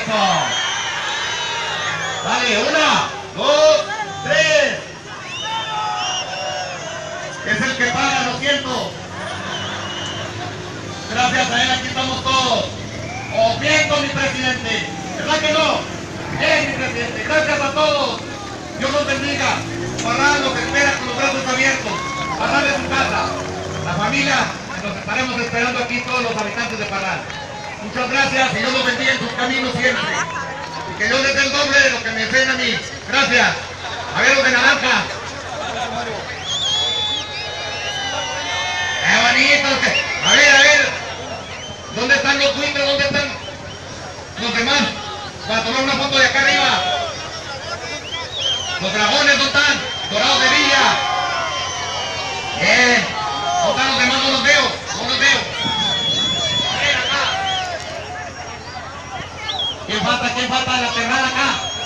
Eso. Vale, 1, 2, 3. Es el que paga, lo siento. Gracias a él aquí estamos todos. O bien con mi presidente. ¿Verdad que no? Bien, mi presidente. Gracias a todos. Dios los bendiga. Parral los espera con los brazos abiertos. Parral de su casa. La familia, nos estaremos esperando aquí todos los habitantes de Parral. Muchas gracias y Dios los bendiga en sus caminos siempre. Y que Dios les dé el doble de lo que me enseña a mí. Gracias. A ver los de naranja. ¡Qué bonito! A ver. ¿Dónde están los buitres? ¿Dónde están los demás? Para tomar una foto de acá arriba. Los dragones, ¿dónde están? Dorados de Villa. Bien. ¿Dónde están los demás? No los veo. No los veo. A ver, acá. ¿Quién falta? ¿Quién falta? La terrada acá.